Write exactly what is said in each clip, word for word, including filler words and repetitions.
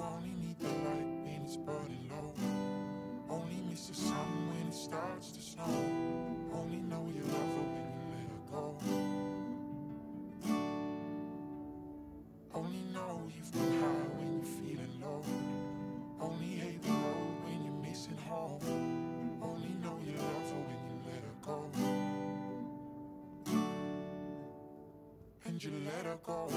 only need the light when it's burning low. Only miss the sun when it starts to snow. Only know you love her when you let her go. Only know you've been high when you're feeling low. Only hate the road when you're missing home. Only know you love her when you let her go. And you let her go.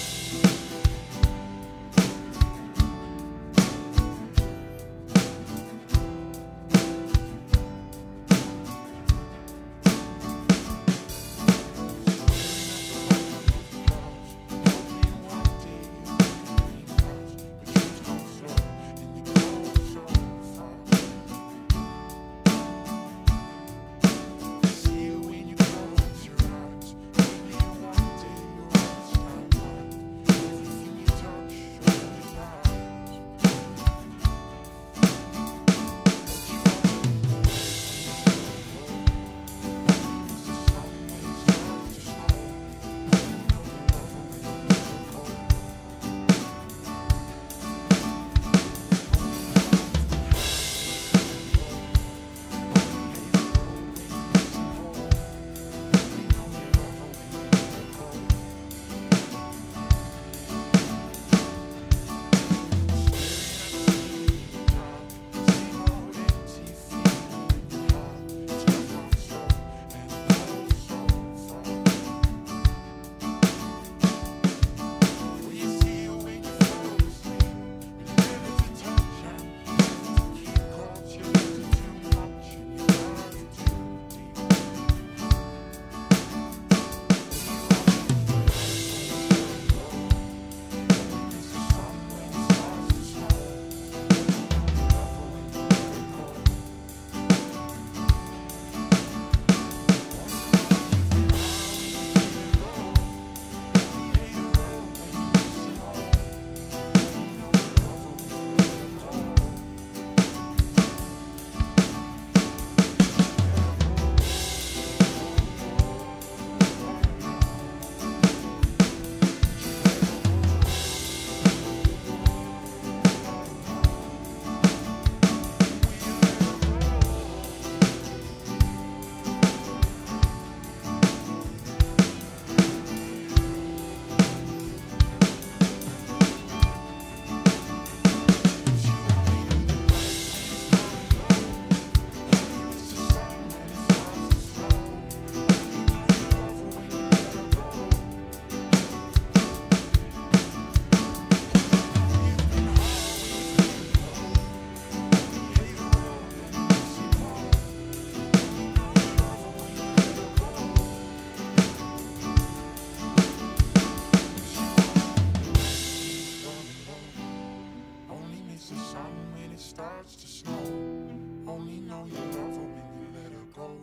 Starts to snow. Only know you love her when you let her go.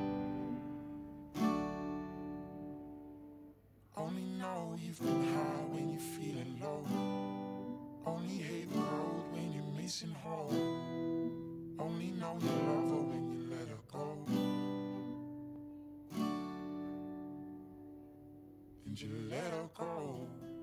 Only know you've been high when you're feeling low. Only hate the road when you're missing home. Only know you love her when you let her go. And you let her go.